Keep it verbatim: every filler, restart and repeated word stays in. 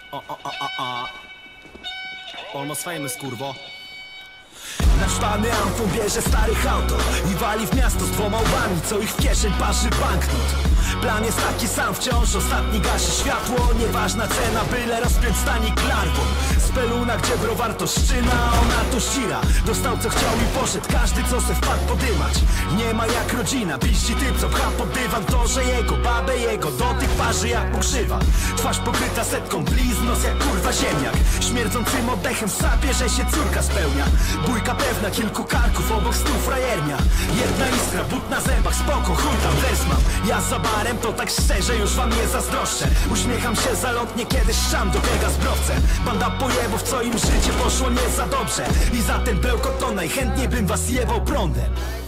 O, o, o, o, o. Almost famous, kurwo. Naćpany Anton bierze starych auto i wali w miasto z dwoma łbami, co ich w kieszeń parzy banknot. Plan jest taki sam, wciąż ostatni gasi światło. Nieważna cena, byle rozpiąć stanik larwą. Speluna, gdzie browar to szczyna, a ona to ścira. Dostał co chciał i poszedł, każdy co se wpadł podymać. Nie ma jak rodzina, piści typ co pcha pod dywan. To, że jego babę, jego dotyk parzy jak pokrzywa. Twarz pokryta setką blizn, nos jak kurwa ziemniak. Śmierdzącym oddechem sapie, że się córka spełnia. Bójka pewna, kilku karków, obok stu frajernia. Jedna iskra, but na zębach, spoko, chuj tam wezmam. Ja za barem to tak szczerze już wam nie zazdroszczę. Uśmiecham się zalotnie, kiedy szczam do biega zbrowcę. Banda pojebów, co im życie poszło nie za dobrze. I za ten bełkot to najchętniej bym was jebał prądem.